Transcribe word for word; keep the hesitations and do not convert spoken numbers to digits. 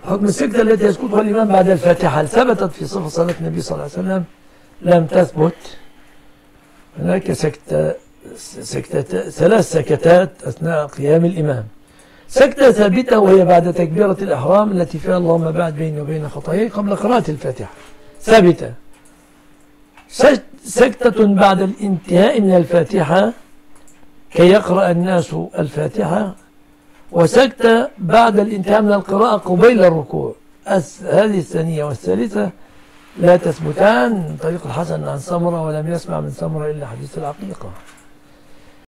حكم السكتة التي يسكتها الإمام بعد الفاتحة هل ثبتت في صفة صلاة النبي صلى الله عليه وسلم؟ لم تثبت. هناك سكتة سكتة ثلاث سكتات أثناء قيام الإمام. سكتة ثابتة وهي بعد تكبيرة الإحرام التي فيها اللهم باعد بيني وبين خطاياي قبل قراءة الفاتحة ثابتة. سكتة بعد الانتهاء من الفاتحة كي يقرأ الناس الفاتحة، وسكتة بعد الانتهاء من القراءة قبيل الركوع. هذه الثانية والثالثة لا تثبتان من طريق الحسن عن سمرة، ولم يسمع من سمرة إلا حديث العقيقة.